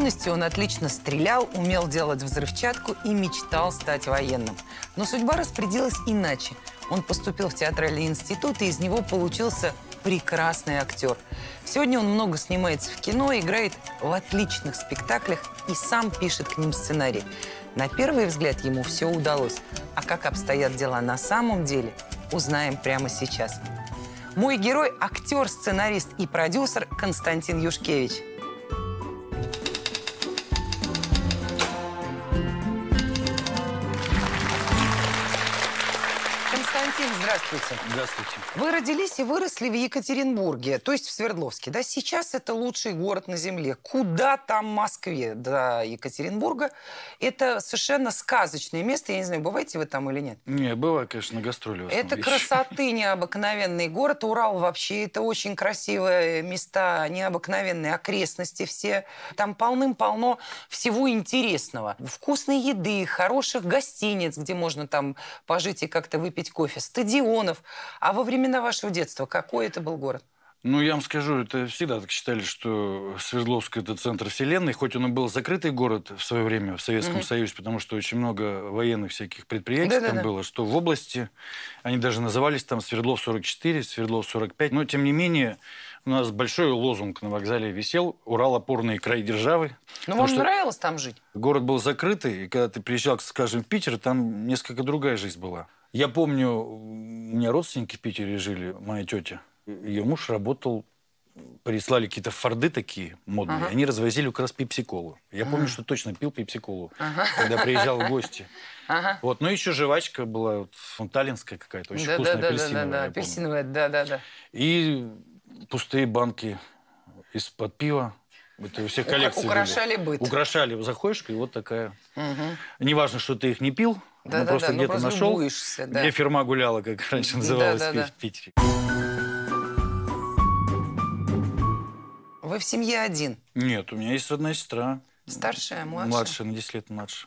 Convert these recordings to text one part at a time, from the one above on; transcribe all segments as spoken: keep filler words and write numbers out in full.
юности он отлично стрелял, умел делать взрывчатку и мечтал стать военным. Но судьба распорядилась иначе. Он поступил в театральный институт, и из него получился прекрасный актер. Сегодня он много снимается в кино, играет в отличных спектаклях и сам пишет к ним сценарий. На первый взгляд ему все удалось. А как обстоят дела на самом деле, узнаем прямо сейчас. Мой герой – актер, сценарист и продюсер Константин Юшкевич. Константин, здравствуйте. Здравствуйте. Вы родились и выросли в Екатеринбурге, то есть в Свердловске. Да? Сейчас это лучший город на земле. Куда там Москве до Екатеринбурга? Это совершенно сказочное место. Я не знаю, бываете вы там или нет? Не, бывает, конечно, на гастроли. Это красоты необыкновенный город. Урал вообще это очень красивые места, необыкновенные окрестности все. Там полным-полно всего интересного. Вкусной еды, хороших гостиниц, где можно там пожить и как-то выпить кофе, стадионов. А во времена вашего детства какой это был город? Ну, я вам скажу, это всегда так считали, что Свердловск – это центр вселенной, хоть он и был закрытый город в свое время в Советском mm-hmm. Союзе, потому что очень много военных всяких предприятий да, там да, было, да. что в области, они даже назывались там Свердлов сорок четыре, Свердлов сорок пять, но тем не менее у нас большой лозунг на вокзале висел «Урал – опорный край державы». Ну, вам нравилось там жить? Город был закрытый, и когда ты приезжал, скажем, в Питер, там несколько другая жизнь была. Я помню, у меня родственники в Питере жили, моя тетя. Ее муж работал, прислали какие-то форды такие модные, ага. они развозили как раз пепси-колу. Я ага. помню, что точно пил пепси-колу, ага. когда приезжал в гости. Ага. Вот. Ну, еще жвачка была, вот, фонталинская какая-то, очень да, вкусная, да, апельсиновая. Да, да, да, апельсиновая, да-да-да. И пустые банки из-под пива. Это у всех коллекции украшали были. быт. Украшали. Заходишь, и вот такая. Угу. Неважно, что ты их не пил, да, ну, да, просто да, где-то просто нашел, да. где фирма гуляла, как раньше называлось да, да, в Питере. Да. Вы в семье один? Нет, у меня есть родная сестра. Старшая, младшая? Младшая, на десять лет младше.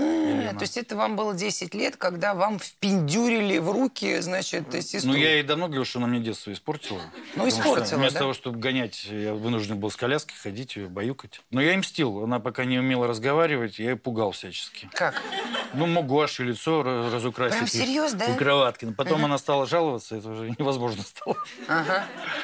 А, то есть это вам было десять лет, когда вам впендюрили в руки, значит, сестру? Ну, я ей давно говорил, что она мне детство испортила. Ну, испортила, вместо да? того, чтобы гонять, я вынужден был с коляской ходить, ее баюкать. Но я им мстил. Она пока не умела разговаривать, я ее пугал всячески. Как? Ну, мог гуашью лицо разукрасить. Прям серьезно, да? У кроватки. Но потом ага. она стала жаловаться, это уже невозможно стало. Ага.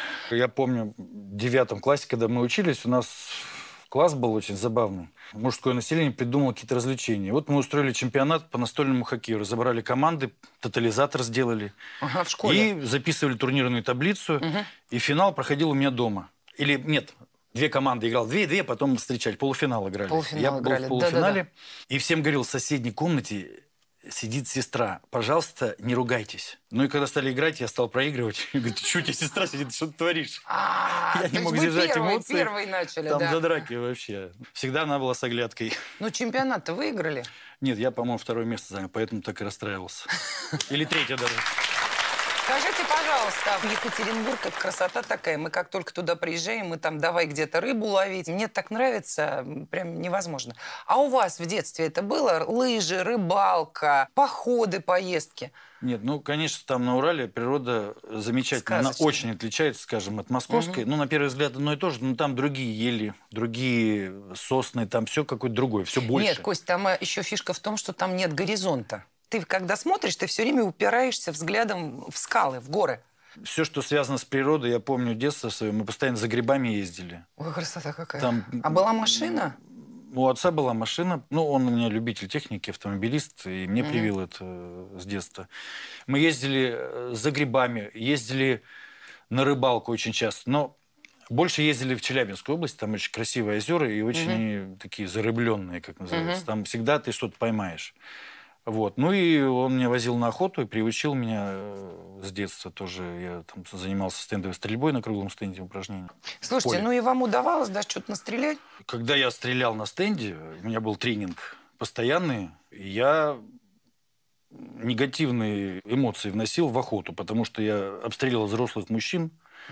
Я помню, в девятом классе, когда мы учились, у нас... Класс был очень забавный. Мужское население придумало какие-то развлечения. Вот мы устроили чемпионат по настольному хоккею. Разобрали команды, тотализатор сделали. Ага, в школе. И записывали турнирную таблицу. Угу. И финал проходил у меня дома. Или нет, две команды играл. Две-две, потом встречали. Полуфинал играли. Полуфинал Я играли. был в полуфинале. Да, да, да. И всем говорил, в соседней комнате сидит сестра. Пожалуйста, не ругайтесь. Ну и когда стали играть, я стал проигрывать. Я говорю, ты что, у тебя сестра сидит, что ты творишь? А, я не мог держать эмоции. Первый начали, там да. до драки вообще. Всегда она была с оглядкой. Ну, чемпионат-то выиграли? Нет, я, по-моему, второе место занял, поэтому так и расстраивался. Или третье даже. Скажите, пожалуйста, в Екатеринбург это красота такая. Мы как только туда приезжаем, мы там давай где-то рыбу ловить. Мне так нравится, прям невозможно. А у вас в детстве это было? Лыжи, рыбалка, походы, поездки? Нет, ну, конечно, там на Урале природа замечательная. Она очень отличается, скажем, от московской. Угу. Ну, на первый взгляд, одно и то же, но там другие ели, другие сосны, там все какое-то другое, все больше. Нет, Кость, там еще фишка в том, что там нет горизонта. Ты, когда смотришь, ты все время упираешься взглядом в скалы, в горы. Все, что связано с природой, я помню детство свое, мы постоянно за грибами ездили. Ой, красота какая. Там... А была машина? У отца была машина. Ну, он у меня любитель техники, автомобилист, и мне mm-hmm. привил это с детства. Мы ездили за грибами, ездили на рыбалку очень часто, но больше ездили в Челябинскую область, там очень красивые озера и очень mm-hmm. такие зарыбленные, как называется. Mm-hmm. Там всегда ты что-то поймаешь. Вот. Ну и он меня возил на охоту и приучил меня с детства тоже. Я там занимался стендовой стрельбой на круглом стенде упражнений. Слушайте, ну и вам удавалось, да, что-то настрелять? Когда я стрелял на стенде, у меня был тренинг постоянный, я негативные эмоции вносил в охоту, потому что я обстреливал взрослых мужчин,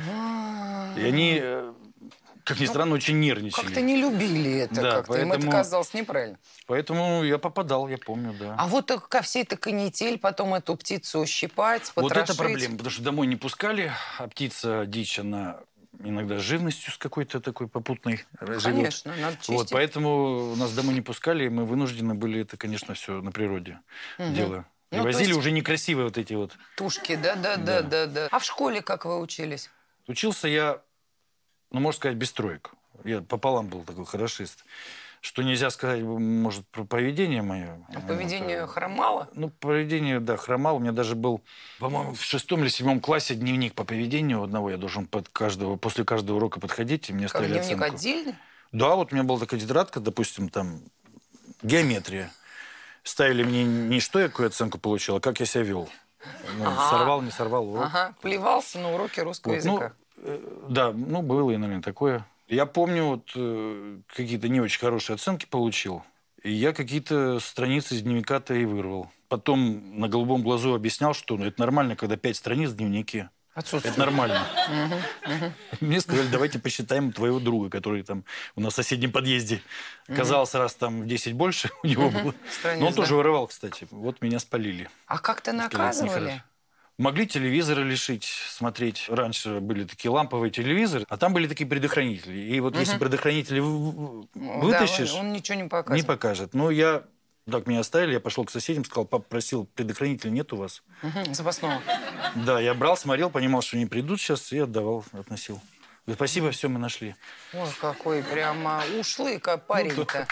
и они... Как ни странно, ну, очень нервничали. Как-то не любили это, да, как-то. Поэтому... Им это казалось неправильно. Поэтому я попадал, я помню, да. А вот ко всей этой канитель, потом эту птицу щипать, потрошить. Вот это проблема, потому что домой не пускали, а птица, дичь, она иногда с живностью с какой-то такой попутной живет. Конечно, надо чистить. Вот, поэтому нас домой не пускали, и мы вынуждены были это, конечно, все на природе Мгм. дело. Ну, Привозили то есть- уже некрасивые вот эти вот. Тушки, да-да-да, да, да. А в школе как вы учились? Учился я, ну, можно сказать, без троек. Я пополам был такой хорошист. Что нельзя сказать, может, про поведение мое. А поведение Вот, э, хромало? Ну, поведение, да, хромало. У меня даже был, по-моему, в шестом или седьмом классе дневник по поведению одного. Я должен под каждого, после каждого урока подходить, и мне Как ставили дневник оценку. отдельный? Да, вот у меня была такая тетрадка, допустим, там, геометрия. Ставили мне не что я какую оценку получил, а как я себя вел. Ну, Ага. Сорвал, не сорвал урок. Ага, плевался на уроки русского Вот, ну, языка. э, да, ну, было и, наверное, такое. Я помню, вот э, какие-то не очень хорошие оценки получил, и я какие-то страницы из дневника-то и вырвал. Потом на голубом глазу объяснял, что ну, это нормально, когда пять страниц в дневнике. Отсутствует. Это нормально. Мне сказали, давайте посчитаем твоего друга, который там у нас в соседнем подъезде. Оказалось, раз там в десять больше у него было. Страниц, Но он да? тоже вырывал, кстати. Вот меня спалили. А как-то Сказали, это наказывали? нехорошо. Могли телевизоры лишить, смотреть. Раньше были такие ламповые телевизоры, а там были такие предохранители. И вот если предохранители в- в- Ну, вытащишь, да, он, он ничего не не показывает. покажет. Ну, я... Так меня оставили, я пошел к соседям, сказал, папа просил, предохранителя нет у вас? Мгм, запасного. Да, я брал, смотрел, понимал, что они придут сейчас, и отдавал, относил. Говорит, спасибо, все, мы нашли. Ой, какой прямо ушлый ка- парень-то.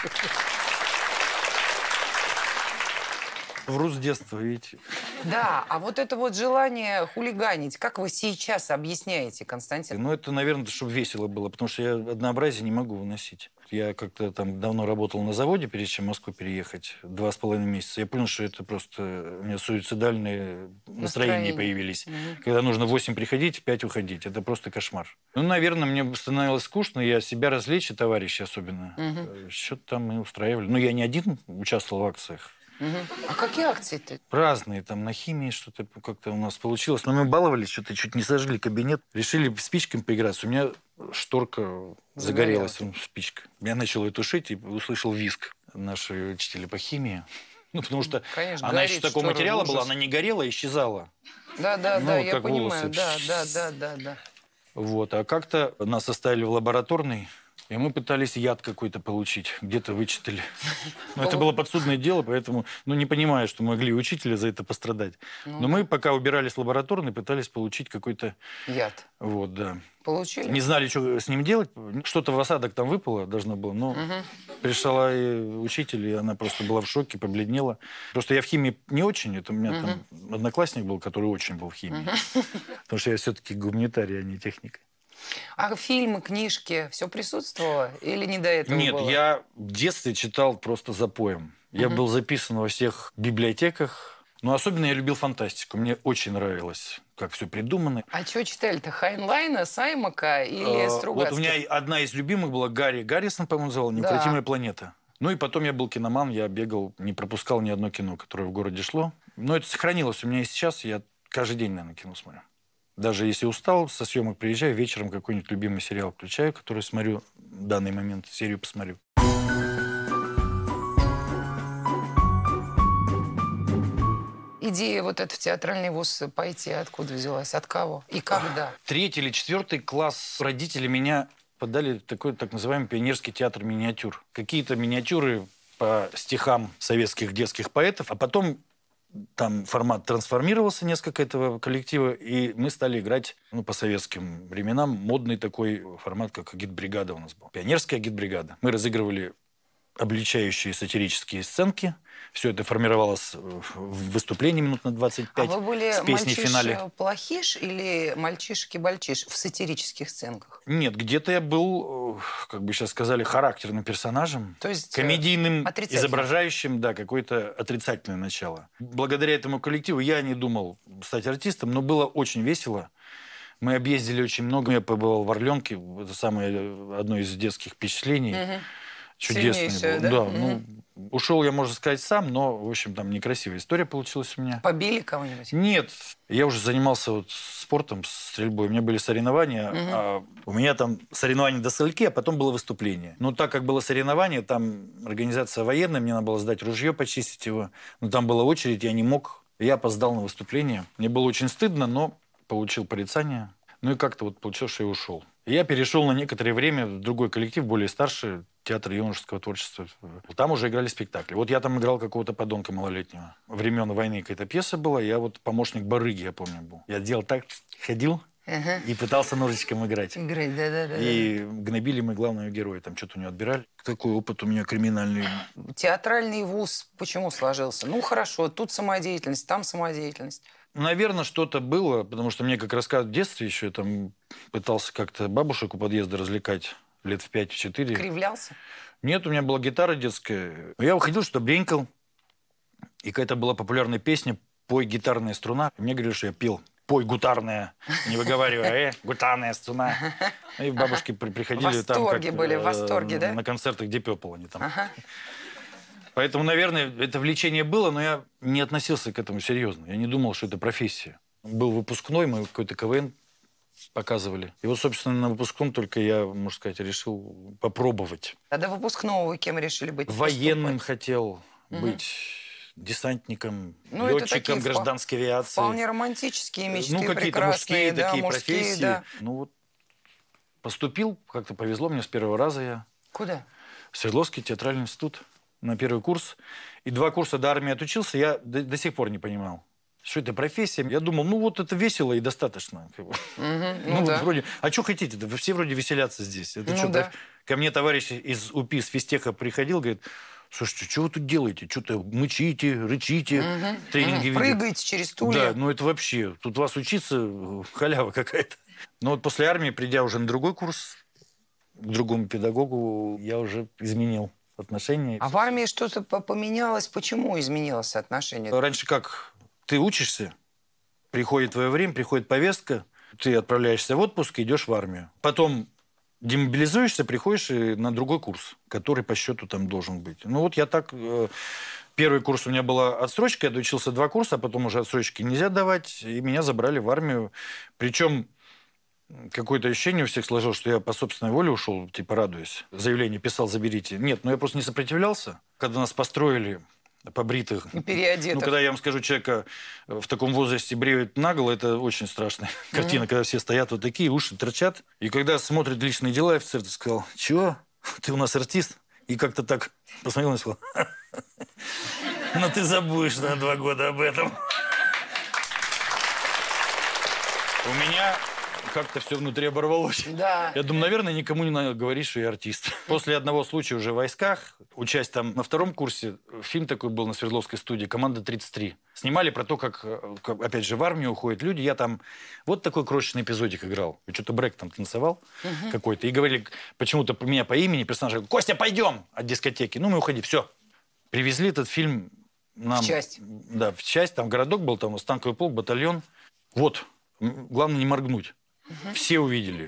Вру с детства, видите. Да, а вот это вот желание хулиганить, как вы сейчас объясняете, Константин? Ну, это, наверное, чтобы весело было, потому что я однообразие не могу выносить. Я как-то там давно работал на заводе, перед чем в Москву переехать, два с половиной месяца. Я понял, что это просто у меня суицидальные настроения Настроение. появились. Мгм. Когда нужно в восемь приходить, в пять уходить. Это просто кошмар. Ну, наверное, мне становилось скучно. Я себя развлечь, и товарищи особенно. Мгм. Что-то там мы устраивали. Ну, я не один участвовал в акциях. Мгм. А какие акции-то? Разные, там на химии что-то как-то у нас получилось. Но мы баловались, что-то чуть не сожгли кабинет. Решили спичками поиграться. У меня шторка загорелась, Загорелась. ну, спичка. Я начал ее тушить и услышал визг нашей учителя по химии. Ну, потому что Конечно, она горит еще такого штора, материала была, ужас. она не горела, а исчезала. Да, да, Ну, да, вот я как понимаю. волосы. Да, да, да, да, да. Вот. А как-то нас оставили в лабораторной, и мы пытались яд какой-то получить. Где-то вычитали. Но это было подсудное дело, поэтому ну, не понимаю, что могли учителя за это пострадать. Ну Но мы, пока убирались в лабораторной, пытались получить какой-то... Яд. Вот, да. Получили? Не знали, что с ним делать. Что-то в осадок там выпало, должно было. Но Мгм. пришла и учитель, и она просто была в шоке, побледнела. Просто я в химии не очень. Это у меня там одноклассник был, который очень был в химии. Потому что я все-таки гуманитарий, а не техник. А фильмы, книжки, все присутствовало? Или не до этого Нет, было? я в детстве читал просто запоем. Я был записан во всех библиотеках. Но особенно я любил фантастику. Мне очень нравилось, как все придумано. А что читали-то? Хайнлайна, Саймака или А, Стругацких? Вот у меня одна из любимых была Гарри Гаррисон, по-моему, называла «Неукротимая планета». Ну и потом я был киноман, я бегал, не пропускал ни одно кино, которое в городе шло. Но это сохранилось у меня и сейчас. Я каждый день, наверное, кино смотрю. Даже если устал, со съемок приезжаю, вечером какой-нибудь любимый сериал включаю, который смотрю в данный момент, серию посмотрю. Идея вот эта в театральный вуз пойти откуда взялась? От кого? И когда? Третий или четвертый класс родители меня подали в такой так называемый пионерский театр миниатюр. Какие-то миниатюры по стихам советских детских поэтов, а потом там формат трансформировался, несколько этого коллектива, и мы стали играть ну, по советским временам модный такой формат, как агитбригада у нас был. Пионерская агитбригада. Мы разыгрывали обличающие сатирические сценки. Все это формировалось в выступлении минут на двадцать пять. А вы были с песней в финале. мальчиш-плохиш или мальчишки-бальчиш в сатирических сценках? Нет, где-то я был, э, как бы сейчас сказали, характерным персонажем. То есть э, Комедийным, отрицательным. изображающим, да, какое-то отрицательное начало. Благодаря этому коллективу я не думал стать артистом, но было очень весело. Мы объездили очень много. Я побывал в Орленке. Это самое одно из детских впечатлений. Мгм. Чудесное Сильнейшее, было. да? Да, ну, ушел я, можно сказать, сам, но, в общем, там некрасивая история получилась у меня. Побили кого-нибудь? Нет, я уже занимался вот спортом, стрельбой. У меня были соревнования. Мгм. А у меня там соревнования до сольки, а потом было выступление. Но так как было соревнование, там организация военная, мне надо было сдать ружье, почистить его. Но там была очередь, я не мог. Я опоздал на выступление. Мне было очень стыдно, но получил порицание. Ну и как-то вот получилось, что я ушел. И я перешел на некоторое время в другой коллектив, более старший, театр юношеского творчества. Там уже играли спектакли. Вот я там играл какого-то подонка малолетнего. Времен войны какая-то пьеса была, я вот помощник барыги, я помню, был. Я делал так, ходил ага. и пытался ножичком играть. Играть, да-да-да. И гнобили мы главного героя, там что-то у него отбирали. Такой опыт у меня криминальный. Театральный вуз почему сложился? Ну, хорошо, тут самодеятельность, там самодеятельность. Наверное, что-то было, потому что мне как рассказывают в детстве еще, я там пытался как-то бабушек у подъезда развлекать лет в пять-четыре. Кривлялся? Нет, у меня была гитара детская. Я выходил, что бренькал, и какая-то была популярная песня «Пой, гитарная струна». И мне говорили, что я пел «Пой, гутарная», не выговаривая, «э, гутарная струна». И бабушки приходили там, как были, в восторге, да? на концертах Deep Purple они там. Ага. Поэтому, наверное, это влечение было, но я не относился к этому серьезно. Я не думал, что это профессия. Был выпускной, мы какой-то КВН показывали. И вот, собственно, на выпускном только я, можно сказать, решил попробовать. А до выпускного вы кем решили быть? Военным поступать? Хотел угу. быть, десантником, ну, летчиком гражданской авиации. Вполне романтические мечты, ну, какие-то мужские да, такие мужские, профессии. Да. Ну вот поступил, как-то повезло мне с первого раза я. Куда? В Свердловский театральный институт. На первый курс. И два курса до армии отучился, я до, до сих пор не понимал, что это профессия. Я думал, ну вот это весело и достаточно. Угу, ну, ну да. вот вроде, а что хотите-то? Вы все вроде веселятся здесь. Это ну, что, да. Ко мне товарищ из УПИ, с физтеха приходил, говорит, слушайте, что вы тут делаете? Что-то мычите, рычите, угу, тренинги угу. Прыгаете через стулья. Да, ну это вообще, тут вас учиться халява какая-то. Но вот после армии, придя уже на другой курс, к другому педагогу, я уже изменил отношения. А в армии что-то поменялось? Почему изменилось отношение? Раньше как? Ты учишься, приходит твое время, приходит повестка, ты отправляешься в отпуск и идешь в армию. Потом демобилизуешься, приходишь на другой курс, который по счету там должен быть. Ну вот я так... Первый курс у меня была отсрочка, я доучился два курса, а потом уже отсрочки нельзя давать, и меня забрали в армию. Причем... Какое-то ощущение у всех сложилось, что я по собственной воле ушел, типа радуюсь. Заявление писал, заберите. Нет, ну я просто не сопротивлялся. Когда нас построили, побритых... Переодетых. Ну, когда я вам скажу, человека в таком возрасте бреют наголо, это очень страшная mm-hmm. картина, когда все стоят вот такие, уши торчат. И когда смотрят личные дела, офицер сказал, чего? Ты у нас артист? И как-то так посмотрел и сказал, ну ты забудешь на два года об этом. У меня... Как-то все внутри оборвалось. Да. Я думаю, наверное, никому не надо говорить, что я артист. После одного случая уже в войсках, учась там на втором курсе, фильм такой был на Свердловской студии «Команда тридцать три». Снимали про то, как, как, опять же, в армию уходят люди. Я там вот такой крошечный эпизодик играл. Что-то брейк там танцевал угу. какой-то. И говорили почему-то меня по имени, персонаж говорит, Костя, пойдем от дискотеки. Ну, мы уходили, все. Привезли этот фильм нам... В часть. Да, в часть. Там городок был, там танковый полк, батальон. Вот. Главное не моргнуть. Угу. Все увидели.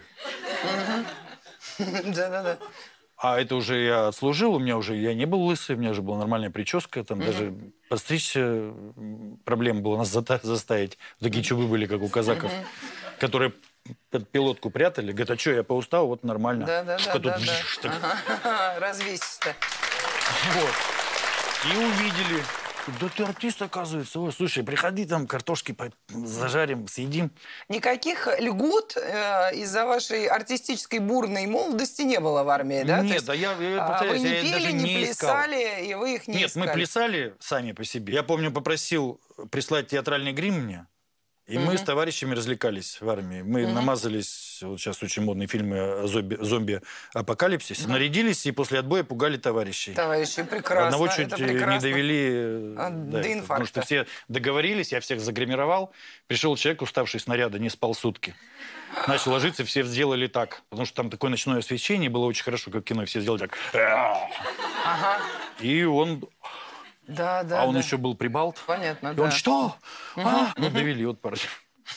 Да-да-да. А это уже я отслужил, у меня уже, я не был лысый, у меня уже была нормальная прическа, там угу. даже подстричься проблема была нас заставить. Такие чубы были, как у казаков, угу. которые под пилотку прятали. Говорят, а что, я по уставу, вот нормально. Да-да-да. Развесисто. Вот. И увидели. Да ты артист, оказывается. Ой, слушай, приходи там, картошки зажарим, съедим. Никаких льгот э, из-за вашей артистической бурной молодости не было в армии, да? Нет, да я, я повторяюсь, вы не я пели, даже не, не плясали, искал. И вы их не Нет, искали. мы плясали сами по себе. Я помню, попросил прислать театральный грим мне. И угу. мы с товарищами развлекались в армии. Мы угу. намазались, вот сейчас очень модные фильмы о зомби, зомби-апокалипсисе, угу. нарядились и после отбоя пугали товарищей. Товарищи, прекрасно. Одного чуть не довели а, да, до инфаркта. Потому что все договорились, я всех загримировал. Пришел человек, уставший с наряда, не спал сутки. Начал ложиться, все сделали так. Потому что там такое ночное освещение, было очень хорошо, как в кино. Все сделали так. Ага. И он... Да, да, а он да. еще был прибалт. Понятно, и да. он что? Угу. А? Ну, довели вот парень.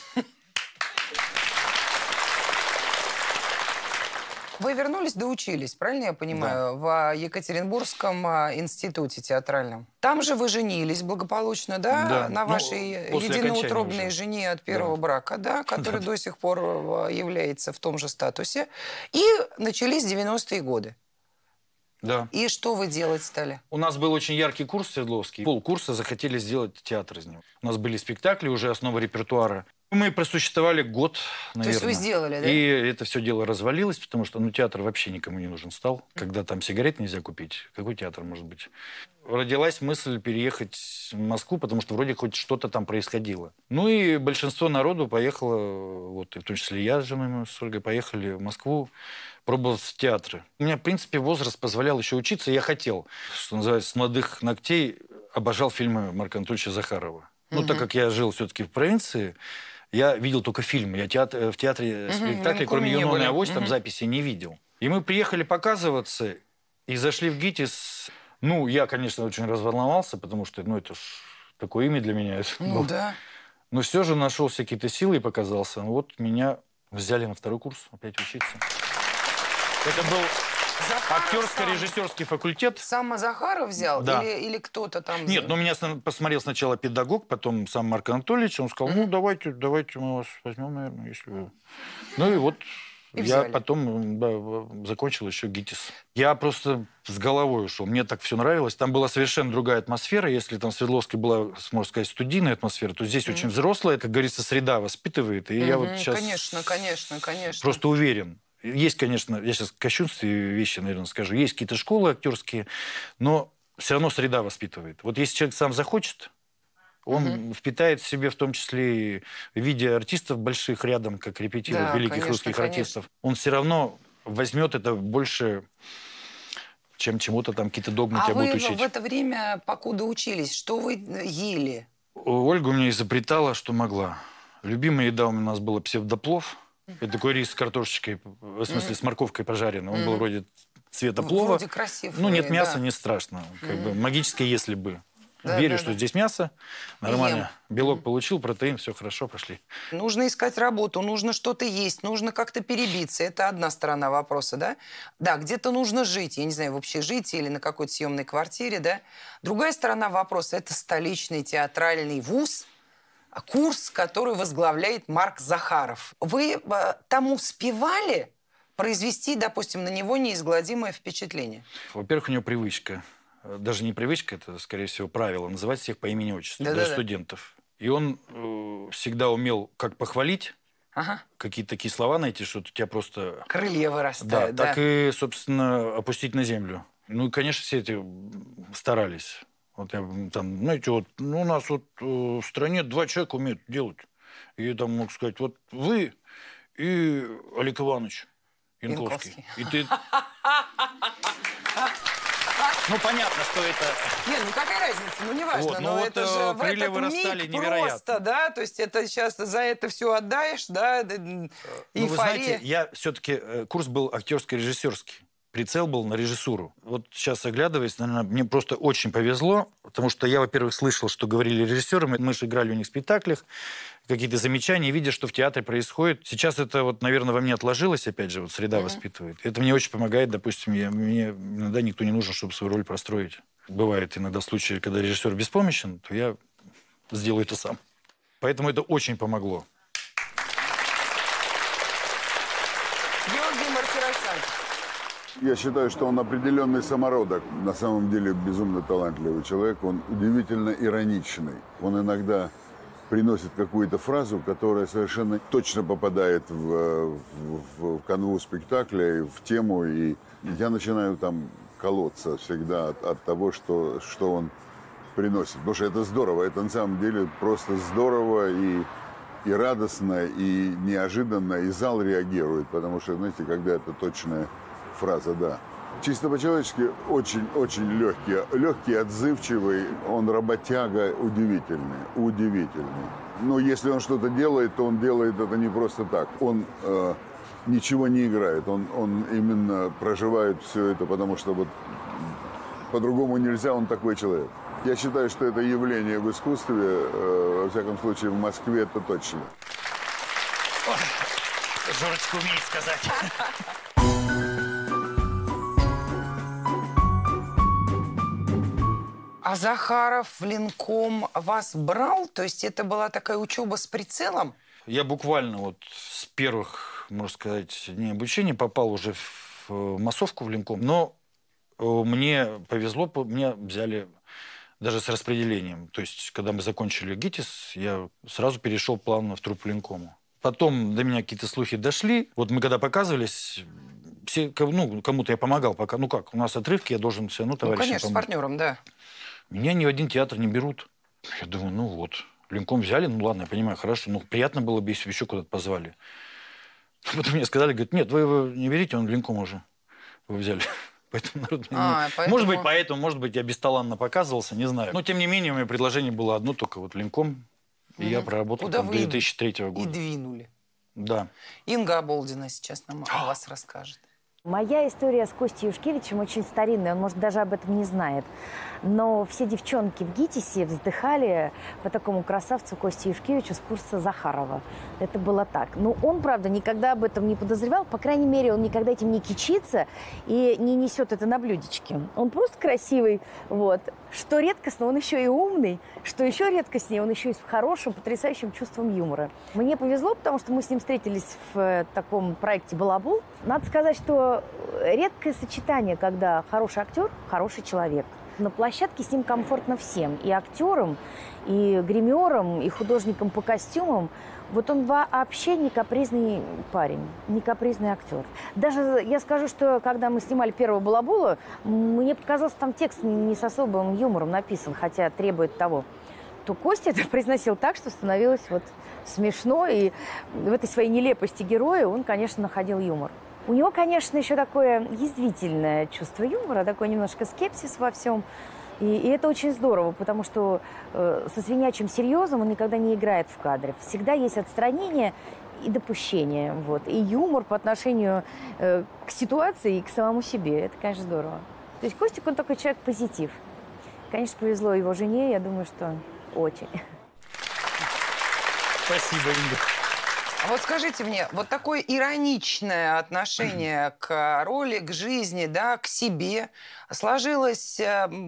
Вы вернулись, доучились, правильно я понимаю, да. в Екатеринбургском институте театральном. Там же вы женились благополучно, да? Да. На ну, вашей единоутробной жене от первого да. брака, да? Которая да. до сих пор является в том же статусе. И начались девяностые годы. Да. И что вы делать стали? У нас был очень яркий курс Свердловский. Полкурса захотели сделать театр из него. У нас были спектакли, уже основа репертуара. Мы просуществовали год, наверное. То есть вы сделали, да? И это все дело развалилось, потому что ну, театр вообще никому не нужен стал. Когда там сигарет нельзя купить, какой театр может быть? Родилась мысль переехать в Москву, потому что вроде хоть что-то там происходило. Ну и большинство народу поехало, вот, и в том числе я с женой с Ольгой, поехали в Москву пробовать в театры. У меня, в принципе, возраст позволял еще учиться. Я хотел, что называется, с молодых ногтей обожал фильмы Марка Анатольевича Захарова. Ну, угу. Так как я жил все-таки в провинции, я видел только фильмы. Я театр, в театре угу, спектакли, кроме «Юнона и Авось», там угу. записи не видел. И мы приехали показываться, и зашли в ГИТИС. Ну, я, конечно, очень разволновался, потому что, ну, это ж такое имя для меня. Ну, да. Но все же нашелся какие-то силы и показался. Вот меня взяли на второй курс опять учиться. Это был актерско-режиссерский факультет. Сам Захаров взял? Да. Или, или кто-то там? Нет, ну меня посмотрел сначала педагог, потом сам Марк Анатольевич. Он сказал, ну, давайте, давайте мы вас возьмем, наверное, если вы... Ну, и вот и я взяли. Потом да, закончил еще ГИТИС. Я просто с головой ушел. Мне так все нравилось. Там была совершенно другая атмосфера. Если там в Свердловске была, можно сказать, студийная атмосфера, то здесь mm-hmm. очень взрослая, как говорится, среда воспитывает. И mm-hmm. я вот сейчас... Конечно, конечно, конечно. Просто уверен. Есть, конечно, я сейчас кощунствие вещи, наверное, скажу, есть какие-то школы актерские, но все равно среда воспитывает. Вот если человек сам захочет, он угу. впитает в себе в том числе и в виде артистов больших рядом, как репетируют, да, великих конечно, русских конечно. артистов. Он все равно возьмет это больше, чем чему-то там какие-то догмы а тебя будут учить. А вы в это время, покуда учились, что вы ели? Ольга у меня изобретала, что могла. Любимая еда у нас была псевдоплов. Это такой рис с картошечкой, в смысле, mm-hmm. с морковкой пожаренной. Он mm-hmm. был вроде цвета плова. Вроде красивый. Ну, нет мяса, да. не страшно. Как mm-hmm. бы магическое, если бы. Да, Верю, да, что да. здесь мясо. Нормально. Ем. Белок mm-hmm. получил, протеин, все хорошо, пошли. Нужно искать работу, нужно что-то есть, нужно как-то перебиться. Это одна сторона вопроса, да? Да, где-то нужно жить. Я не знаю, в общежитии или на какой-то съемной квартире, да? Другая сторона вопроса – это столичный театральный вуз, курс, который возглавляет Марк Захаров. Вы э, там успевали произвести, допустим, на него неизгладимое впечатление? Во-первых, у него привычка. Даже не привычка, это, скорее всего, правило. Называть всех по имени-отчеству, да, даже да, студентов. Да. И он э, всегда умел как похвалить, ага. какие-то такие слова найти, что у тебя просто... Крылья вырастают, да, да. Так и, собственно, опустить на землю. Ну и, конечно, все эти старались. Вот я там, знаете, вот ну, у нас вот э, в стране два человека умеют делать. И я там мог сказать, вот вы и Олег Иванович Янковский. И ты... Ну, понятно, что это... Нет, ну какая разница, ну неважно, вот, но вот это же в крылья этот вырастали миг невероятно. Просто, да, то есть это сейчас за это все отдаешь, да, эйфория. Ну, вы знаете, я все-таки, курс был актерско-режиссерский. Прицел был на режиссуру. Вот сейчас, оглядываясь, наверное, мне просто очень повезло, потому что я, во-первых, слышал, что говорили режиссеры, мы же играли у них в спектаклях, какие-то замечания, видя, что в театре происходит. Сейчас это, вот, наверное, во мне отложилось, опять же, вот среда mm-hmm. воспитывает. Это мне очень помогает, допустим, я, мне иногда никто не нужен, чтобы свою роль простроить. Бывает иногда случаи, когда режиссер беспомощен, то я сделаю это сам. Поэтому это очень помогло. Георгий Мартиросян. Я считаю, что он определенный самородок. На самом деле безумно талантливый человек. Он удивительно ироничный. Он иногда приносит какую-то фразу, которая совершенно точно попадает в, в, в канву спектакля, в тему. И я начинаю там колоться всегда от, от того, что, что он приносит. Потому что это здорово. Это на самом деле просто здорово и, и радостно, и неожиданно. И зал реагирует. Потому что, знаете, когда это точная фраза, да. Чисто по-человечески очень-очень легкий. Легкий, отзывчивый. Он работяга удивительный. Удивительный. Но если он что-то делает, то он делает это не просто так. Он э, ничего не играет. Он, он именно проживает все это, потому что вот по-другому нельзя, он такой человек. Я считаю, что это явление в искусстве, э, во всяком случае, в Москве это точно. Ой, Жорочка умеет сказать. А Захаров в Ленком вас брал? То есть это была такая учеба с прицелом? Я буквально вот с первых, можно сказать, дней обучения попал уже в массовку в Ленком. Но мне повезло, меня взяли даже с распределением. То есть, когда мы закончили ГИТИС, я сразу перешел плавно в труппу Линкому. Потом до меня какие-то слухи дошли. Вот мы когда показывались, все, ну, кому-то я помогал. Пока, ну как, у нас отрывки, я должен все равно товарищам Ну, конечно, помочь. с партнером, да. Меня ни в один театр не берут. Я думаю, ну вот, Линком взяли, ну ладно, я понимаю, хорошо. Ну, приятно было бы, если бы еще куда-то позвали. Потом мне сказали, говорят, нет, вы его не берите, он в Линком уже. Вы взяли. Поэтому, народ, А, не... поэтому... Может быть, поэтому, может быть, я бесталанно показывался, не знаю. Но, тем не менее, у меня предложение было одно, только вот Линком. И угу. я проработал Куда там до две тысячи третьего года. И двинули. Да. Инга Оболдина сейчас нам о вас расскажет. Моя история с Костей Юшкевичем очень старинная, он, может, даже об этом не знает. Но все девчонки в ГИТИСе вздыхали по такому красавцу Косте Юшкевичу с курса Захарова. Это было так. Но он, правда, никогда об этом не подозревал. По крайней мере, он никогда этим не кичится и не несет это на блюдечке. Он просто красивый. Вот. Что редкостно, он еще и умный. Что еще редкостнее, он еще и с хорошим, потрясающим чувством юмора. Мне повезло, потому что мы с ним встретились в таком проекте «Балабол». Надо сказать, что редкое сочетание, когда хороший актер, хороший человек. На площадке с ним комфортно всем. И актерам, и гримерам, и художникам по костюмам. Вот он вообще не капризный парень, не капризный актер. Даже я скажу, что когда мы снимали первого «Балабола», мне показалось, там текст не с особым юмором написан, хотя требует того. То Костя это произносил так, что становилось вот смешно. И в этой своей нелепости героя он, конечно, находил юмор. У него, конечно, еще такое язвительное чувство юмора, такой немножко скепсис во всем. И, и это очень здорово, потому что э, со свинячим серьезом он никогда не играет в кадре. Всегда есть отстранение и допущение. Вот. И юмор по отношению э, к ситуации и к самому себе. Это, конечно, здорово. То есть Костик, он такой человек-позитив. Конечно, повезло его жене, я думаю, что очень. Спасибо, Инга. А вот скажите мне, вот такое ироничное отношение к роли, к жизни, да, к себе сложилось,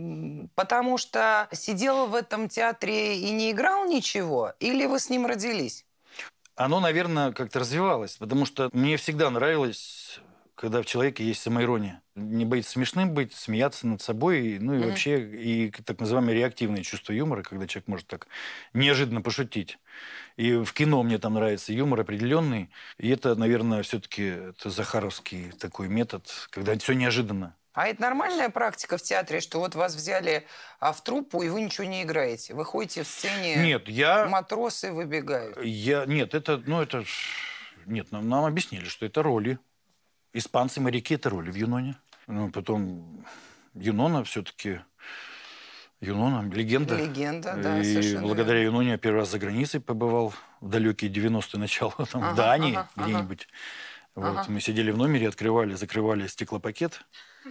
потому что сидел в этом театре и не играл ничего? Или вы с ним родились? Оно, наверное, как-то развивалось, потому что мне всегда нравилось, когда в человеке есть самоирония. Не быть смешным быть, смеяться над собой, ну и mm-hmm. вообще и так называемое реактивное чувство юмора, когда человек может так неожиданно пошутить. И в кино мне там нравится юмор определенный. И это, наверное, все-таки это захаровский такой метод, когда все неожиданно. А это нормальная практика в театре, что вот вас взяли в труппу, и вы ничего не играете? Вы ходите в сцене, нет, я... матросы выбегают? Я... Нет, это... Ну, это... Нет, нам, нам объяснили, что это роли. Испанцы, моряки – это роли в Юноне. Ну, потом Юнона все-таки... Юнона – легенда. Легенда, да, и совершенно благодаря верно. Юноне я первый раз за границей побывал в далекие девяностые начала, там, ага, в Дании ага, где-нибудь. Ага. Вот. Ага. Мы сидели в номере, открывали, закрывали стеклопакет.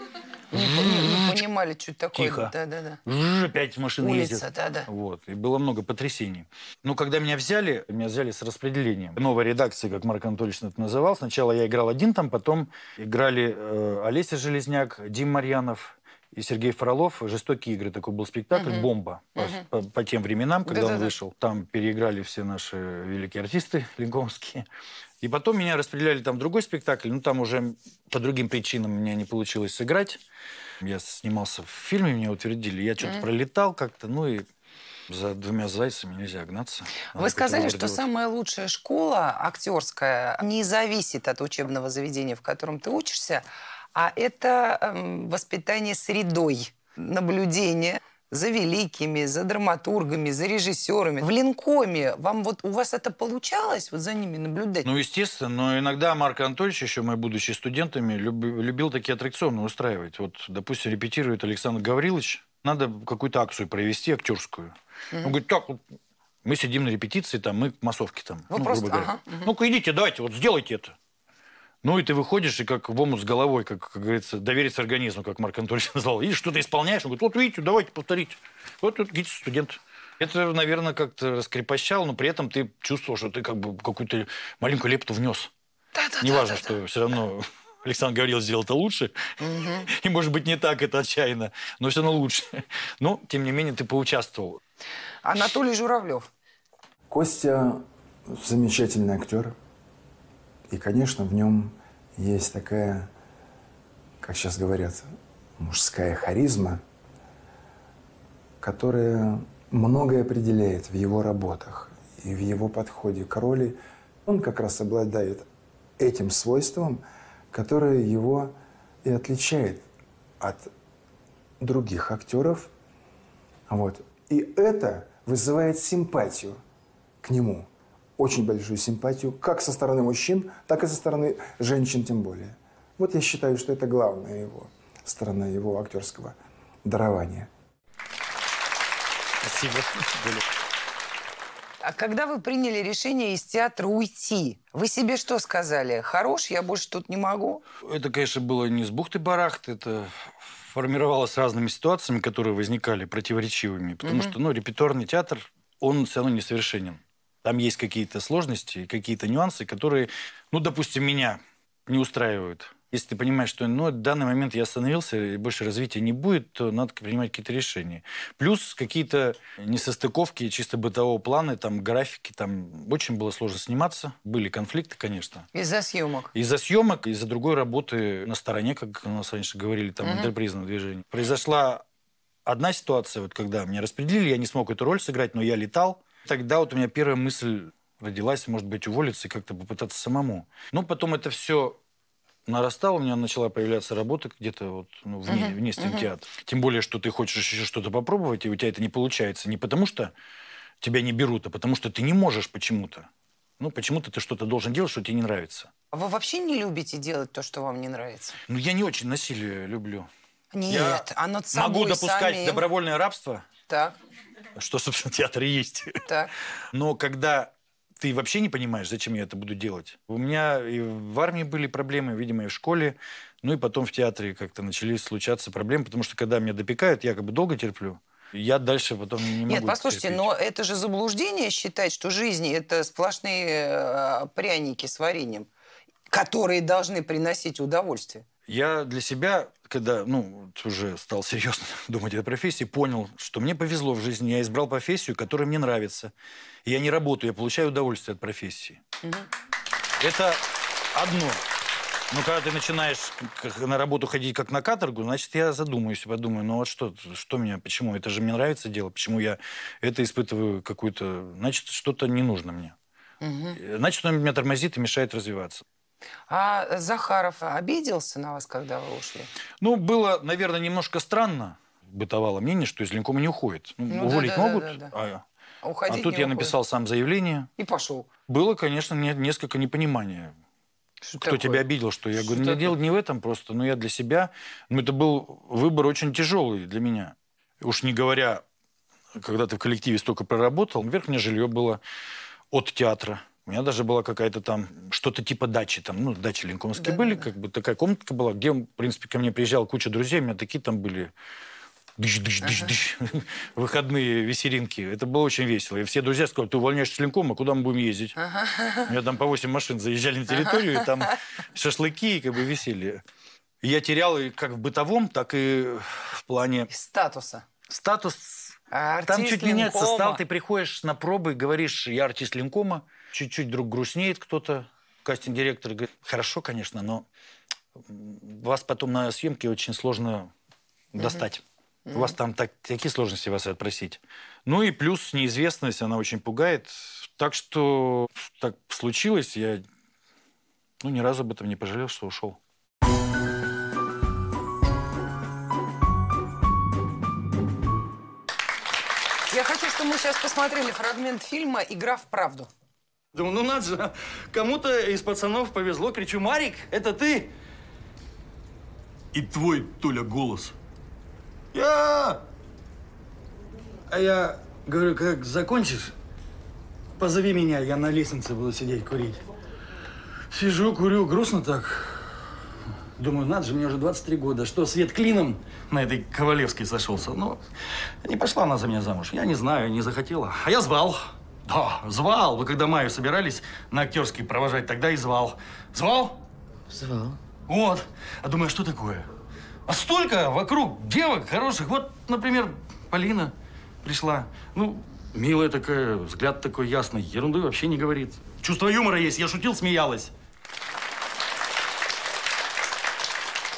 Не, не, не понимали, что это такое. Тихо. Да, да, да. Опять машины Улица, ездят. да, да. Вот. И было много потрясений. Но когда меня взяли, меня взяли с распределением. Новая редакция, как Марк Анатольевич это называл. Сначала я играл один там, потом играли э, Олеся Железняк, Дим Марьянов и Сергей Фролов. «Жестокие игры» такой был спектакль, uh-huh. «Бомба». Uh-huh. По, по, по тем временам, когда Да-да-да. он вышел. Там переиграли все наши великие артисты линкомские. И потом меня распределяли там в другой спектакль. Ну, там уже по другим причинам у меня не получилось сыграть. Я снимался в фильме, меня утвердили. Я что-то mm. пролетал как-то, ну и за двумя зайцами нельзя гнаться. Надо Вы сказали, что делать. Самая лучшая школа актерская не зависит от учебного заведения, в котором ты учишься, а это эм, воспитание средой, наблюдение за великими, за драматургами, за режиссерами. В Линкоме вам вот у вас это получалось, вот за ними наблюдать? Ну, естественно, но иногда Марк Анатольевич, еще мы, будучи студентами, люб, любил такие аттракционы устраивать. Вот, допустим, репетирует Александр Гаврилович, надо какую-то акцию провести, актерскую. Mm-hmm. Он говорит, так, вот, мы сидим на репетиции, там, мы к массовке там, Вы ну, просто... грубо говоря. Ага, угу. Ну-ка, идите, давайте, вот сделайте это. Ну, и ты выходишь, и как в омут с головой, как, как говорится, довериться организму, как Марк Анатольевич назвал. И что-то исполняешь, он говорит, вот видите, давайте повторите. Вот тут ГИТИС студент. Это, наверное, как-то раскрепощало, но при этом ты чувствовал, что ты как бы какую-то маленькую лепту внес. Да-да-да. Неважно, да, да, что да. все равно Александр Гаврилович сделал это лучше. Угу. И, может быть, не так это отчаянно, но все равно лучше. Но, тем не менее, ты поучаствовал. Анатолий Журавлев. Костя замечательный актер. И, конечно, в нем есть такая, как сейчас говорят, мужская харизма, которое многое определяет в его работах и в его подходе к роли. Он как раз обладает этим свойством, которое его и отличает от других актеров. Вот. И это вызывает симпатию к нему. Очень большую симпатию как со стороны мужчин, так и со стороны женщин тем более. Вот я считаю, что это главная его сторона, его актерского дарования. Спасибо. А когда вы приняли решение из театра уйти, вы себе что сказали? Хорош, я больше тут не могу? Это, конечно, было не с бухты-барахты, это формировалось разными ситуациями, которые возникали противоречивыми. Потому mm-hmm. что, ну, репертуарный театр, он все равно несовершенен. Там есть какие-то сложности, какие-то нюансы, которые, ну, допустим, меня не устраивают. Если ты понимаешь, что ну, в данный момент я остановился, и больше развития не будет, то надо принимать какие-то решения. Плюс какие-то несостыковки чисто бытового плана, там, графики, там очень было сложно сниматься. Были конфликты, конечно. Из-за съемок? Из-за съемок, из-за другой работы на стороне, как у нас раньше говорили, там, mm-hmm. интерпризного движения. Произошла одна ситуация, вот когда меня распределили, я не смог эту роль сыграть, но я летал. Тогда вот у меня первая мысль родилась, может быть, уволиться и как-то попытаться самому. Но потом это все нарастало, у меня начала появляться работа где-то вот, ну, вне, uh-huh. вне стен uh-huh. театра. Тем более, что ты хочешь еще что-то попробовать, и у тебя это не получается. Не потому, что тебя не берут, а потому, что ты не можешь почему-то. Ну, почему-то ты что-то должен делать, что тебе не нравится. А вы вообще не любите делать то, что вам не нравится? Ну, я не очень насилие люблю. Нет, я а над собой могу допускать самим... добровольное рабство. Так. Что, собственно, театр и есть. Так. Но когда ты вообще не понимаешь, зачем я это буду делать. У меня и в армии были проблемы, видимо, и в школе. Ну и потом в театре как-то начались случаться проблемы, потому что когда меня допекают, я как бы долго терплю. Я дальше потом не могу. Нет, послушайте, терпеть. но это же заблуждение считать, что жизнь – это сплошные э, пряники с вареньем, которые должны приносить удовольствие. Я для себя, когда ну, уже стал серьезно думать о профессии, понял, что мне повезло в жизни. Я избрал профессию, которая мне нравится. И я не работаю, я получаю удовольствие от профессии. Угу. Это одно. Но когда ты начинаешь на работу ходить как на каторгу, значит, я задумаюсь, подумаю, ну вот что, что меня, почему? Это же мне нравится дело, почему я это испытываю какую-то... Значит, что-то не нужно мне. Угу. Значит, он меня тормозит и мешает развиваться. А Захаров обиделся на вас, когда вы ушли? Ну, было, наверное, немножко странно. Бытовало мнение, что из Ленкома не уходит. Ну, ну, уволить да, могут, да, да, да. А, а, а тут я написал сам заявление. И пошел. Было, конечно, несколько непонимания. Что Кто такое? Тебя обидел, что я что говорю, не дело не в этом просто, но я для себя. Но это был выбор очень тяжелый для меня. Уж не говоря, когда ты в коллективе столько проработал, верхнее жилье было от театра. У меня даже была какая-то там, что-то типа дачи, там, ну, дачи ленкомовские да, были, да. как бы такая комнатка была, где, в принципе, ко мне приезжала куча друзей, у меня такие там были дыш-дыш-дыш-дыш, ага. выходные вечеринки. Это было очень весело. И все друзья сказали, ты увольняешься с ленкома, куда мы будем ездить? Ага. У меня там по восемь машин заезжали на территорию, ага. и там шашлыки, и как бы веселье. И я терял и как в бытовом, так и в плане... Статуса. Статус... А там чуть ленкома. меняется состав, ты приходишь на пробы, говоришь, я артист ленкома, чуть-чуть вдруг грустнеет кто-то, кастинг-директор говорит, хорошо, конечно, но вас потом на съемке очень сложно uh-huh. достать. Uh-huh. У вас там так, такие сложности вас отпросить. Ну и плюс неизвестность, она очень пугает. Так что так случилось, я ну, ни разу об этом не пожалел, что ушел. Я хочу, чтобы мы сейчас посмотрели фрагмент фильма «Игра в правду». Думаю, ну надо же, кому-то из пацанов повезло. Кричу, Марик, это ты? И твой, Толя, голос. Я! А я говорю, как закончишь, позови меня, я на лестнице буду сидеть курить. Сижу, курю, грустно так. Думаю, надо же, мне уже двадцать три года. Что, свет клином на этой Ковалевской сошелся? Ну, не пошла она за меня замуж. Я не знаю, не захотела. А я звал. Да, звал. Вы когда Майю собирались на актерский провожать, тогда и звал. Звал? Звал. Вот. А думаю, что такое? А столько вокруг девок хороших. Вот, например, Полина пришла. Ну, милая такая, взгляд такой ясный. Ерунды вообще не говорит. Чувство юмора есть. Я шутил, смеялась. В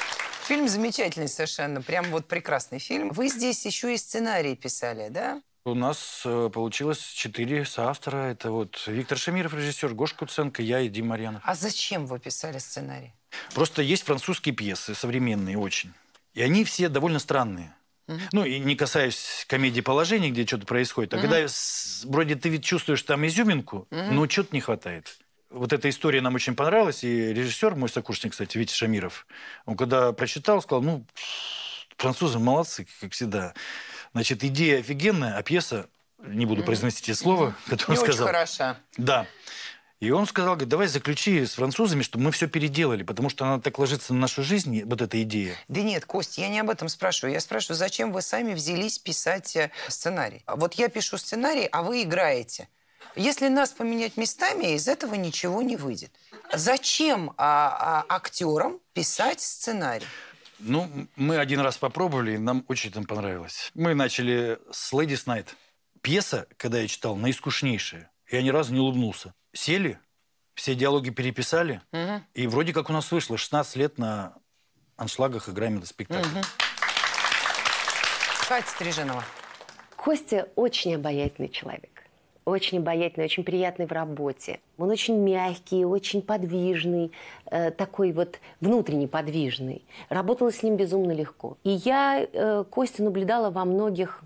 Фильм замечательный совершенно, прям вот прекрасный фильм. Вы здесь еще и сценарий писали, да? У нас э, получилось четыре соавтора. Это вот Виктор Шамиров, режиссер, Гоша Куценко, я и Дима Марьянов. А зачем вы писали сценарий? Просто есть французские пьесы, современные очень. И они все довольно странные. Uh-huh. Ну, и не касаясь комедии положений, где что-то происходит. А uh-huh. когда с, вроде ты ведь чувствуешь там изюминку, uh-huh. но что-то не хватает. Вот эта история нам очень понравилась. И режиссер, мой сокурсник, кстати, Витя Шамиров, он когда прочитал, сказал, ну, французы молодцы, как всегда. Значит, идея офигенная, а пьеса, не буду произносить это слово, которое он сказал. Очень хороша. Да. И он сказал, говорит, давай заключи с французами, чтобы мы все переделали, потому что она так ложится на нашу жизнь, вот эта идея. Да нет, Костя, я не об этом спрашиваю. Я спрашиваю, зачем вы сами взялись писать сценарий? Вот я пишу сценарий, а вы играете. Если нас поменять местами, из этого ничего не выйдет. Зачем а, а, актерам писать сценарий? Ну, мы один раз попробовали, и нам очень там понравилось. Мы начали с «Ladies Night». Пьеса, когда я читал, наискучнейшая. Я ни разу не улыбнулся. Сели, все диалоги переписали, угу. и вроде как у нас вышло шестнадцать лет на аншлагах играем этот спектакль. Угу. Катя Стриженова. Костя очень обаятельный человек. Очень обаятельный, очень приятный в работе. Он очень мягкий, очень подвижный, э, такой вот внутренне подвижный. Работала с ним безумно легко. И я э, Костю наблюдала во многих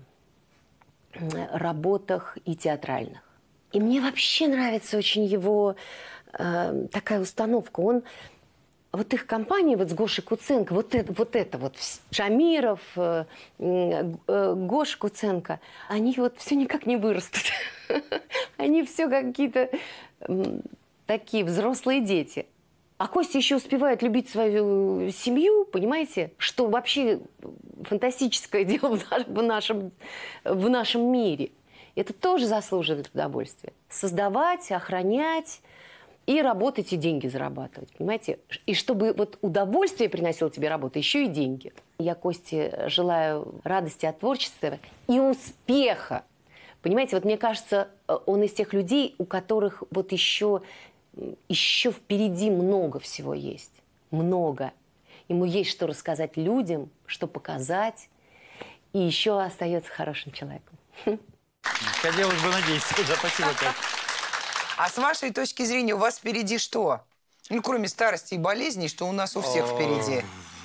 э, работах и театральных. И мне вообще нравится очень его э, такая установка. Он, вот их компания вот с Гошей Куценко, вот это вот, это вот Шамиров, э, э, Гоша Куценко, они вот все никак не вырастут. Они все какие-то такие взрослые дети. А Костя еще успевает любить свою семью, понимаете? Что вообще фантастическое дело в нашем, в нашем мире. Это тоже заслуживает удовольствия. Создавать, охранять и работать, и деньги зарабатывать, понимаете? И чтобы вот удовольствие приносило тебе работа, еще и деньги. Я Косте желаю радости от творчества и успеха. Понимаете, вот мне кажется, он из тех людей, у которых вот еще, еще впереди много всего есть. Много. Ему есть что рассказать людям, что показать, и еще остается хорошим человеком. Хотелось бы надеяться. Да, спасибо, Катя. А с вашей точки зрения у вас впереди что? Ну, кроме старости и болезней, что у нас у всех впереди?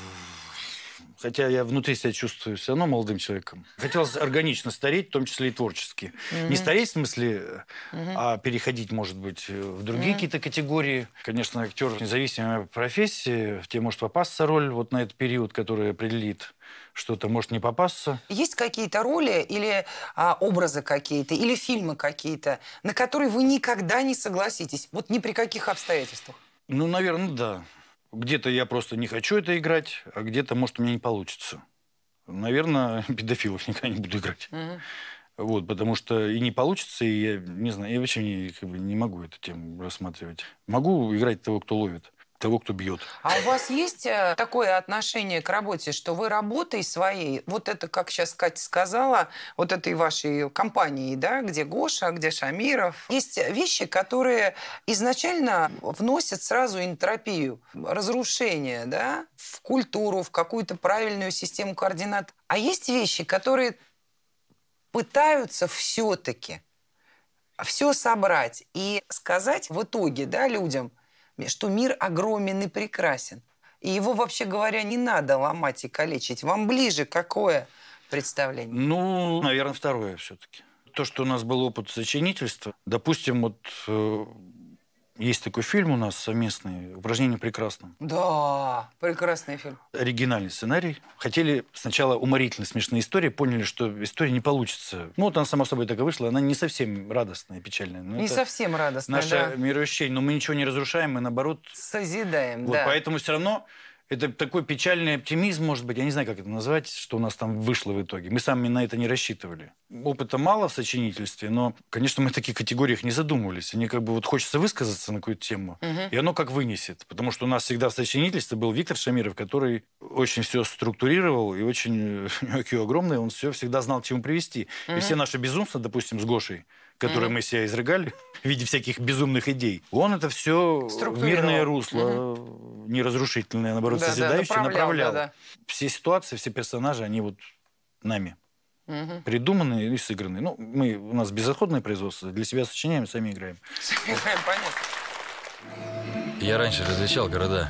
Хотя я внутри себя чувствую все равно молодым человеком. Хотелось органично стареть, в том числе и творчески. Mm-hmm. Не стареть в смысле, mm-hmm. а переходить, может быть, в другие mm-hmm. какие-то категории. Конечно, актер независимой профессии, тебе может попасться роль вот на этот период, который определит, что-то может не попасться. Есть какие-то роли или а, образы какие-то, или фильмы какие-то, на которые вы никогда не согласитесь? Вот ни при каких обстоятельствах? Ну, наверное, да. Где-то я просто не хочу это играть, а где-то, может, у меня не получится. Наверное, педофилов никогда не буду играть. Uh-huh. Вот, потому что и не получится, и я не знаю, я вообще не, как бы, не могу эту тему рассматривать. Могу играть того, кто ловит, того, кто бьет. А у вас есть такое отношение к работе, что вы работой своей, вот это, как сейчас Катя сказала, вот этой вашей компании, да, где Гоша, где Шамиров, есть вещи, которые изначально вносят сразу энтропию, разрушение, да, в культуру, в какую-то правильную систему координат. А есть вещи, которые пытаются все-таки все собрать и сказать в итоге, да, людям, что мир огромен и прекрасен. И его, вообще говоря, не надо ломать и калечить. Вам ближе какое представление? Ну, наверное, второе все-таки. То, что у нас был опыт сочинительства. Допустим, вот э, есть такой фильм у нас совместный «Упражнение в прекрасном». Да, прекрасный фильм. Оригинальный сценарий. Хотели сначала уморительно смешные истории, поняли, что история не получится. Ну, вот она сама собой так и вышла. Она не совсем радостная, печальная. Но не совсем радостная, наше да. мироощущение. Но мы ничего не разрушаем, мы, наоборот... Созидаем, вот, да. Поэтому все равно... Это такой печальный оптимизм, может быть, я не знаю, как это назвать, что у нас там вышло в итоге. Мы сами на это не рассчитывали. Опыта мало в сочинительстве, но, конечно, мы в таких категориях не задумывались. Мне как бы вот хочется высказаться на какую-то тему, угу. и оно как вынесет. Потому что у нас всегда в сочинительстве был Виктор Шамиров, который очень все структурировал, и очень ай кью огромный, он все всегда знал, к чему привести. Угу. И все наши безумства, допустим, с Гошей, которые mm-hmm. мы себя изрыгали в виде всяких безумных идей, он это все в мирное русло, mm-hmm. не разрушительное, наоборот, да, созидающее, да, направлял. направлял. Да, да. Все ситуации, все персонажи, они вот нами mm-hmm. придуманы и сыграны. Ну, мы, у нас безотходное производство, для себя сочиняем, сами играем. Сами играем, понятно. Я раньше различал города.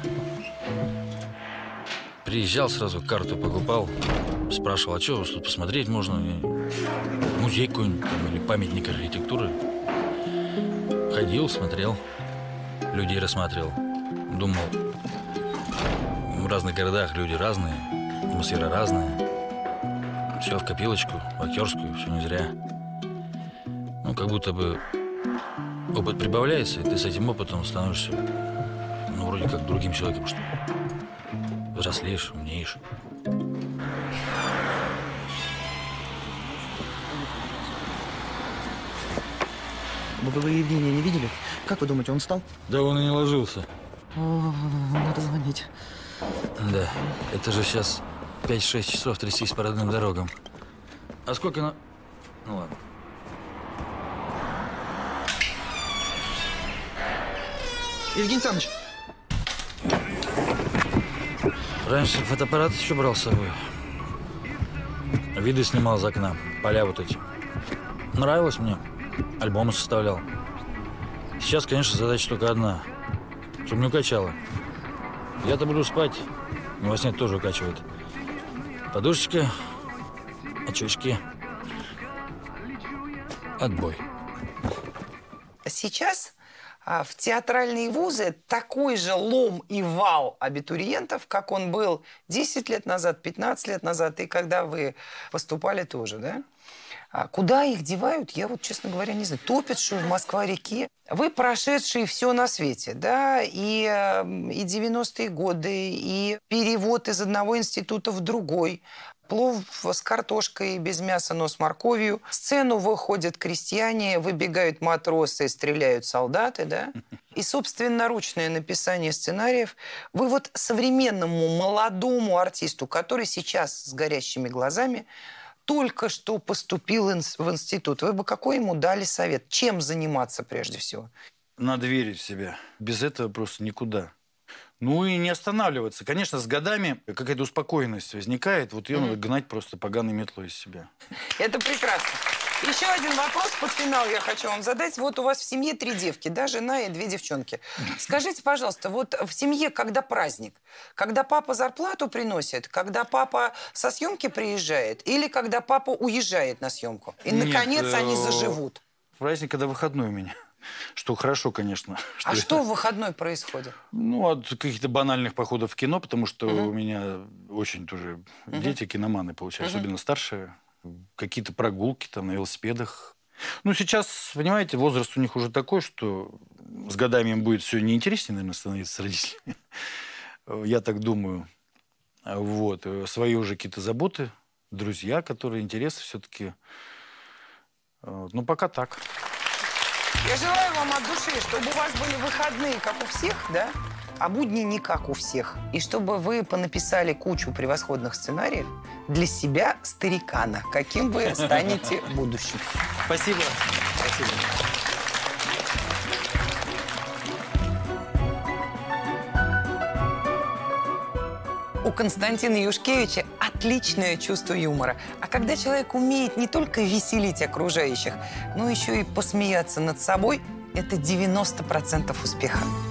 Приезжал сразу, карту покупал, спрашивал, а что у вас тут посмотреть можно? Музей какой-нибудь или памятник архитектуры. Ходил, смотрел, людей рассматривал. Думал, в разных городах люди разные, атмосфера разная. Все в копилочку, в актерскую, все не зря. Ну, как будто бы опыт прибавляется, и ты с этим опытом становишься, ну, вроде как другим человеком, что ли. Взрослеешь, умнеешь. Вы Евгения не видели? Как вы думаете, он встал? Да он и не ложился. О, надо звонить. Да, это же сейчас пять-шесть часов трястись по родным дорогам. А сколько на... Ну ладно. Евгений Александрович! Раньше фотоаппарат еще брал с собой. Виды снимал из окна, поля вот эти. Нравилось мне. Альбомы составлял. Сейчас, конечно, задача только одна. Чтобы не укачало. Я-то буду спать, но во сне тоже укачивает. Подушечка, очечки. Отбой. Сейчас в театральные вузы такой же лом и вал абитуриентов, как он был десять лет назад, пятнадцать лет назад, и когда вы поступали тоже, да? А куда их девают, я вот, честно говоря, не знаю. Топят, что в Москва-реке. Вы прошедшие все на свете, да, и, и девяностые годы, и перевод из одного института в другой. Плов с картошкой без мяса, но с морковью. В сцену выходят крестьяне, выбегают матросы, стреляют солдаты, да? И собственноручное написание сценариев. Вы вот современному молодому артисту, который сейчас с горящими глазами только что поступил в институт, вы бы какой ему дали совет? Чем заниматься прежде всего? Надо верить в себя. Без этого просто никуда. Ну и не останавливаться. Конечно, с годами какая-то успокоенность возникает. Вот ее mm-hmm. надо гнать просто поганой метлой из себя. Это прекрасно. Еще один вопрос под финал я хочу вам задать. Вот у вас в семье три девки, да, жена и две девчонки. Скажите, пожалуйста, вот в семье, когда праздник, когда папа зарплату приносит, когда папа со съемки приезжает или когда папа уезжает на съемку? И, Нет, наконец, они заживут? Праздник, когда выходной у меня. Что хорошо, конечно. Что а это... что в выходной происходит? Ну, от каких-то банальных походов в кино, потому что угу. у меня очень тоже угу. дети киноманы, получаются, угу. особенно старшие. Какие-то прогулки там на велосипедах. Ну, сейчас, понимаете, возраст у них уже такой, что с годами им будет все неинтереснее, наверное, становиться с родителями. Я так думаю. Вот. Свои уже какие-то заботы, друзья, которые, интересы все-таки. Ну, пока так. Я желаю вам от души, чтобы у вас были выходные, как у всех, да? А будни не как у всех. И чтобы вы понаписали кучу превосходных сценариев для себя, старикана, каким вы станете в будущем. Спасибо. Спасибо. У Константина Юшкевича отличное чувство юмора. А когда человек умеет не только веселить окружающих, но еще и посмеяться над собой, это девяносто процентов успеха.